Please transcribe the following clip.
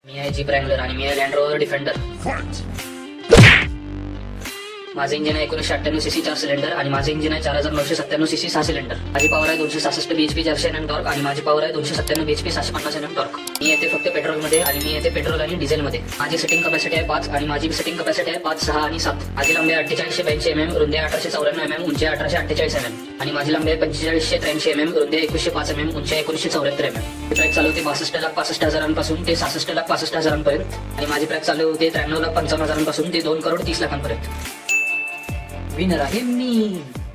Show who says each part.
Speaker 1: मी आहे jeep Wrangler आणि मी आहे लँड रोव्हर डिफेंडर. माझे इंजिन आहे 1998 सीसी 4 सिलेंडर आणि माझे इंजिन आहे 4997 सीसी 6 सिलेंडर. माझी पॉवर आहे 266 बीएचपी 400 एनएम टॉर्क आणि माझी पॉवर आहे 297 बीएचपी 650 एनएम टॉर्क. मी येते फक्त पेट्रोलमध्ये आणि मी येते पेट्रोल आणि डिझेलमध्ये. माझी सेटिंग कपॅसिटी आहे 5 आणि माझी सेटिंग कपॅसिटी आहे 5, 6 आणि 7. माझी लांबी 4882 mm, रुंदी 1894 mm, उंची 1848 mm आणि माझी लांबी आहे 4583 mm, रुंदी 2105 mm, उंची 1974 mm. प्राइस चालू होते 62,65,000 ते 66,65,000 आणि माझी प्राइस चालू होते 93,55,000 ते 2,30,00,000. विनर आहे मी.